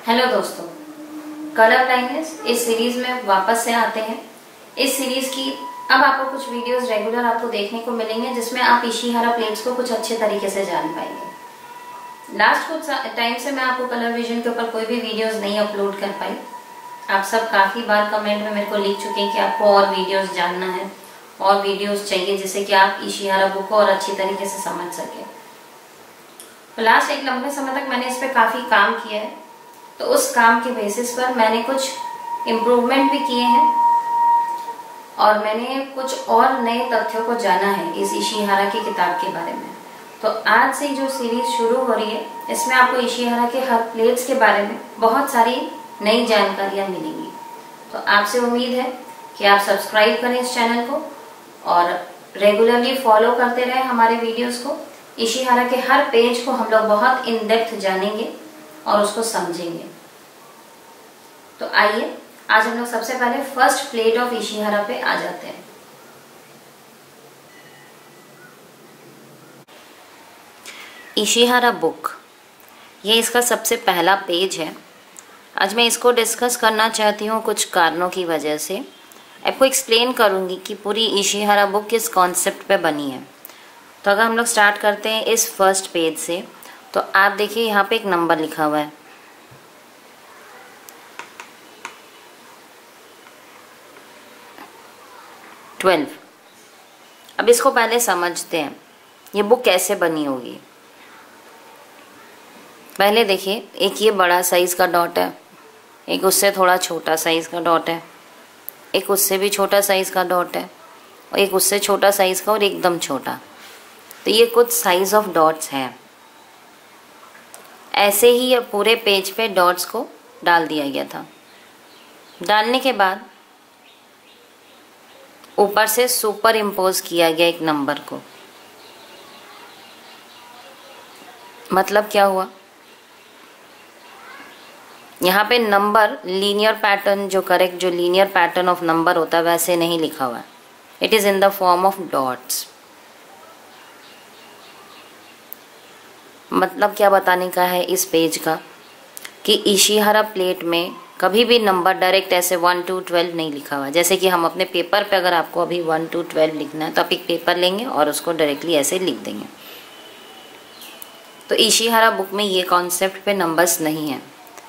Hello दोस्तों, colour blindness इस series में वापस से आते हैं। इस सीरीज की अब आपको कुछ वीडियोस रेगुलर आपको देखने को मिलेंगे जिसमें आप इशिहारा प्लेट्स को कुछ अच्छे तरीके से जान पाएंगे। लास्ट कुछ टाइम से मैं आपको कलर विजन के ऊपर कोई भी वीडियोस नहीं अपलोड कर पाई। आप सब काफी बार कमेंट में मेरे को लिख चुके हैं कि आपको और वीडियोस जानना है और वीडियोस चाहिए जिससे कि आप इशिहारा बुक को और अच्छी तरीके से समझ सके। तो लास्ट एक लंबे समय तक मैंने इस पर काफी काम किया है, तो उस काम के बेसिस पर मैंने कुछ इम्प्रूवमेंट भी किए हैं और मैंने कुछ और नए तथ्यों को जाना है इस इशिहारा की किताब के बारे में। तो आज से जो सीरीज शुरू हो रही है इसमें आपको इशिहारा के हर प्लेट्स के बारे में बहुत सारी नई जानकारियां मिलेंगी। तो आपसे उम्मीद है कि आप सब्सक्राइब करें इस चैनल को और रेगुलरली फॉलो करते रहें हमारे वीडियोस को। इशिहारा के हर पेज को हम लोग बहुत इन डेप्थ जानेंगे और उसको समझेंगे। तो आइए आज हम लोग सबसे पहले फर्स्ट प्लेट ऑफ इशिहारा पे आ जाते हैं। इशिहारा बुक, ये इसका सबसे पहला पेज है। आज मैं इसको डिस्कस करना चाहती हूँ कुछ कारणों की वजह से। आपको एक्सप्लेन करूँगी कि पूरी इशिहारा बुक किस कॉन्सेप्ट पे बनी है। तो अगर हम लोग स्टार्ट करते हैं इस फर्स्ट पेज से, तो आप देखिए यहाँ पे एक नंबर लिखा हुआ है 12। अब इसको पहले समझते हैं ये बुक कैसे बनी होगी। पहले देखिए, एक ये बड़ा साइज का डॉट है, एक उससे थोड़ा छोटा साइज का डॉट है, एक उससे भी छोटा साइज का डॉट है और एक उससे छोटा साइज का और एकदम छोटा। तो ये कुछ साइज ऑफ डॉट्स हैं। ऐसे ही ये पूरे पेज पे डॉट्स को डाल दिया गया था। डालने के बाद ऊपर से सुपर इम्पोज किया गया एक नंबर को। मतलब क्या हुआ, यहाँ पे नंबर लीनियर पैटर्न, जो करेक्ट जो लीनियर पैटर्न ऑफ नंबर होता है वैसे नहीं लिखा हुआ है। It is in the form of dots. मतलब क्या बताने का है इस पेज का कि इशिहारा प्लेट में कभी भी नंबर डायरेक्ट ऐसे 1 to 12 नहीं लिखा हुआ। जैसे कि हम अपने पेपर पे अगर आपको अभी 1 to 12 लिखना है तो आप एक पेपर लेंगे और उसको डायरेक्टली ऐसे लिख देंगे। तो इशिहारा बुक में ये कॉन्सेप्ट पे नंबर्स नहीं है।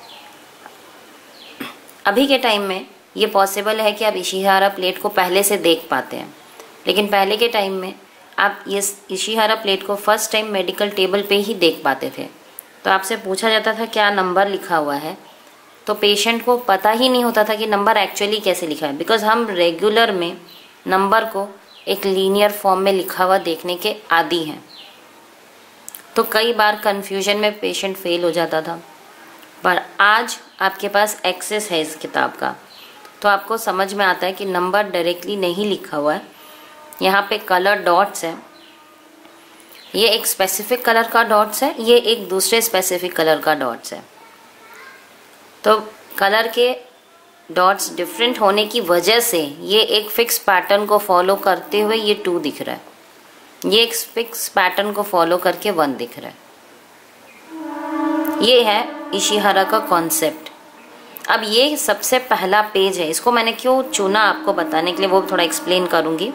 अभी के टाइम में ये पॉसिबल है कि आप इशिहारा प्लेट को पहले से देख पाते हैं, लेकिन पहले के टाइम में आप ये इशिहारा प्लेट को फर्स्ट टाइम मेडिकल टेबल पे ही देख पाते थे। तो आपसे पूछा जाता था क्या नंबर लिखा हुआ है, तो पेशेंट को पता ही नहीं होता था कि नंबर एक्चुअली कैसे लिखा है, बिकॉज हम रेगुलर में नंबर को एक लीनियर फॉर्म में लिखा हुआ देखने के आदी हैं। तो कई बार कन्फ्यूजन में पेशेंट फेल हो जाता था। पर आज आपके पास एक्सेस है इस किताब का, तो आपको समझ में आता है कि नंबर डायरेक्टली नहीं लिखा हुआ है। यहाँ पे कलर डॉट्स है, ये एक स्पेसिफिक कलर का डॉट्स है, ये एक दूसरे स्पेसिफिक कलर का डॉट्स है। तो कलर के डॉट्स डिफरेंट होने की वजह से ये एक फिक्स पैटर्न को फॉलो करते हुए ये 2 दिख रहा है, ये एक फिक्स पैटर्न को फॉलो करके 1 दिख रहा है। ये है इशिहारा का कॉन्सेप्ट। अब ये सबसे पहला पेज है, इसको मैंने क्यों चुना आपको बताने के लिए वो थोड़ा एक्सप्लेन करूंगी।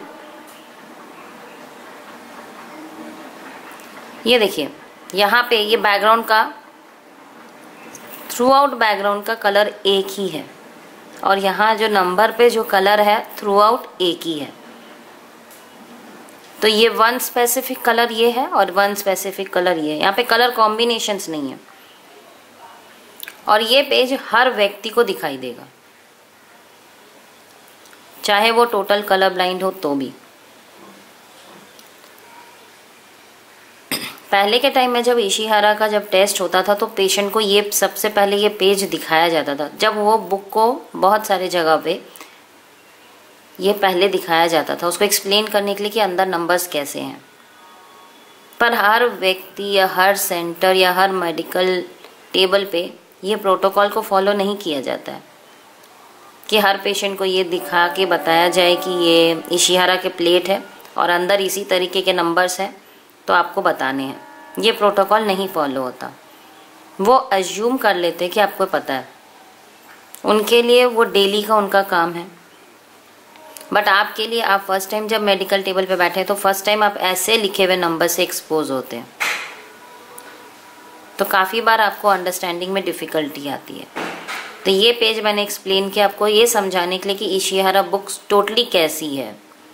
ये देखिए यहाँ पे ये बैकग्राउंड का थ्रू आउट बैकग्राउंड का कलर एक ही है और यहाँ जो नंबर पे जो कलर है थ्रू आउट एक ही है। तो ये 1 स्पेसिफिक कलर ये है और 1 स्पेसिफिक कलर ये है। यहाँ पे कलर कॉम्बिनेशंस नहीं है और ये पेज हर व्यक्ति को दिखाई देगा, चाहे वो टोटल कलर ब्लाइंड हो तो भी। पहले के टाइम में जब इशिहारा का जब टेस्ट होता था तो पेशेंट को ये सबसे पहले ये पेज दिखाया जाता था। जब वो बुक को बहुत सारे जगह पे ये पहले दिखाया जाता था उसको एक्सप्लेन करने के लिए कि अंदर नंबर्स कैसे हैं। पर हर व्यक्ति या हर सेंटर या हर मेडिकल टेबल पे ये प्रोटोकॉल को फॉलो नहीं किया जाता है कि हर पेशेंट को ये दिखा के बताया जाए कि ये इशिहारा के प्लेट है और अंदर इसी तरीके के नंबर्स हैं तो आपको बताने हैं। ये प्रोटोकॉल नहीं फॉलो होता। वो अज्यूम कर लेते हैं कि आपको पता है, उनके लिए वो डेली का उनका काम है। बट आपके लिए, आप फर्स्ट टाइम जब मेडिकल टेबल पे बैठे तो फर्स्ट टाइम आप ऐसे लिखे हुए नंबर से एक्सपोज होते हैं, तो काफ़ी बार आपको अंडरस्टैंडिंग में डिफ़िकल्टी आती है। तो ये पेज मैंने एक्सप्लेन किया आपको ये समझाने के लिए कि इशिहारा बुक्स टोटली कैसी है।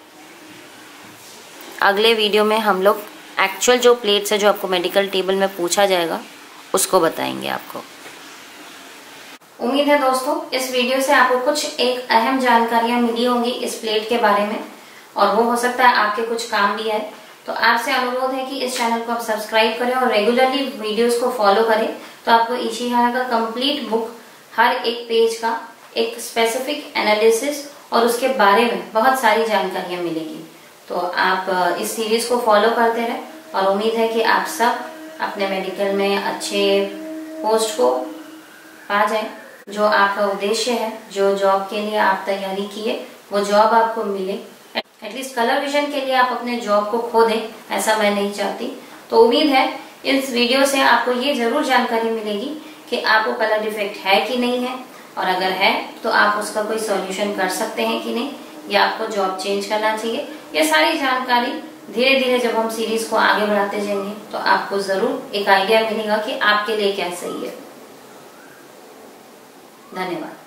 अगले वीडियो में हम लोग एक्चुअल जो प्लेट्स है जो आपको मेडिकल टेबल में पूछा जाएगा उसको बताएंगे आपको। उम्मीद है दोस्तों इस वीडियो से आपको कुछ एक अहम जानकारियां मिली होंगी इस प्लेट के बारे में, और वो हो सकता है आपके कुछ काम भी आए। तो आपसे अनुरोध है कि इस चैनल को आप सब्सक्राइब करें और रेगुलरली वीडियोस को फॉलो करें, तो आपको इशिहारा का कंप्लीट बुक, हर एक पेज का एक स्पेसिफिक एनालिसिस और उसके बारे में बहुत सारी जानकारियां मिलेगी। तो आप इस सीरीज को फॉलो करते रहें और उम्मीद है कि आप सब अपने मेडिकल में अच्छे पोस्ट को पा जाएं। जो आपका उद्देश्य है, जो जॉब के लिए आप तैयारी किए, वो जॉब आपको मिले। एटलीस्ट कलर विजन के लिए आप अपने जॉब को खो दें, ऐसा मैं नहीं चाहती। तो उम्मीद है इस वीडियो से आपको ये जरूर जानकारी मिलेगी कि आपको कलर डिफेक्ट है कि नहीं है, और अगर है तो आप उसका कोई सॉल्यूशन कर सकते हैं कि नहीं, या आपको जॉब चेंज करना चाहिए। ये सारी जानकारी धीरे धीरे जब हम सीरीज को आगे बढ़ाते जाएंगे तो आपको जरूर एक आइडिया मिलेगा कि आपके लिए क्या सही है। धन्यवाद।